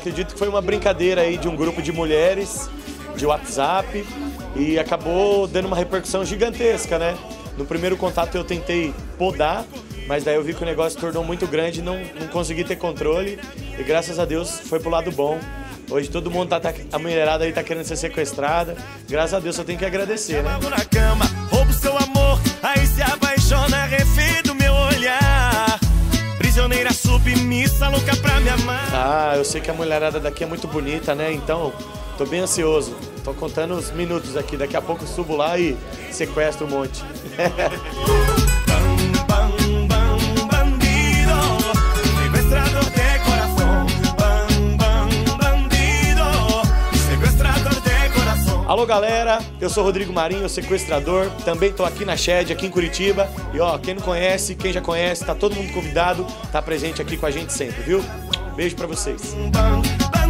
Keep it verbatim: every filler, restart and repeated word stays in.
acredito que foi uma brincadeira aí de um grupo de mulheres de WhatsApp e acabou dando uma repercussão gigantesca, né? No primeiro contato eu tentei podar, mas daí eu vi que o negócio se tornou muito grande e não, não consegui ter controle. E graças a Deus foi pro lado bom. Hoje todo mundo tá, tá a mulherada aí tá querendo ser sequestrada. Graças a Deus eu tenho que agradecer, né? Na cama, roubo seu amor, aí se apaixona, refém do meu olhar. Prisioneira submissa, louca pra me amar. Ah, eu sei que a mulherada daqui é muito bonita, né? Então, tô bem ansioso. Tô contando os minutos aqui. Daqui a pouco eu subo lá e sequestro um monte. Alô galera, eu sou Rodrigo Marinho, o sequestrador, também tô aqui na Shed, aqui em Curitiba. E ó, quem não conhece, quem já conhece, tá todo mundo convidado, tá presente aqui com a gente sempre, viu? Beijo pra vocês.